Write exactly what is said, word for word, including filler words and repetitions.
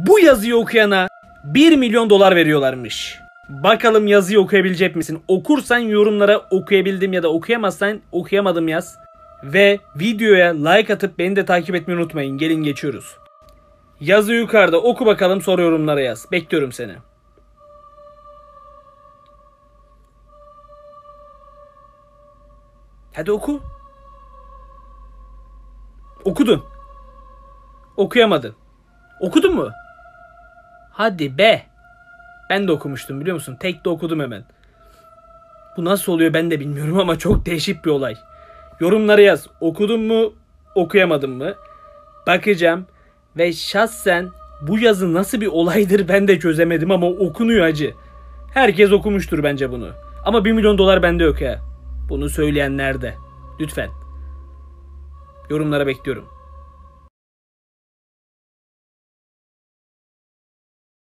Bu yazıyı okuyana bir milyon dolar veriyorlarmış. Bakalım yazıyı okuyabilecek misin? Okursan yorumlara okuyabildim ya da okuyamazsan okuyamadım yaz. Ve videoya like atıp beni de takip etmeyi unutmayın. Gelin geçiyoruz. Yazı yukarıda, oku bakalım, sonra yorumlara yaz. Bekliyorum seni. Hadi oku. Okudun. Okuyamadın. Okudun mu? Hadi be. Ben de okumuştum biliyor musun? Tek de okudum hemen. Bu nasıl oluyor ben de bilmiyorum ama çok değişik bir olay. Yorumlara yaz. Okudun mu? Okuyamadın mı? Bakacağım. Ve şahsen bu yazı nasıl bir olaydır ben de çözemedim ama okunuyor acı. Herkes okumuştur bence bunu. Ama bir milyon dolar bende yok ya. Bunu söyleyenler de. Lütfen. Yorumlara bekliyorum.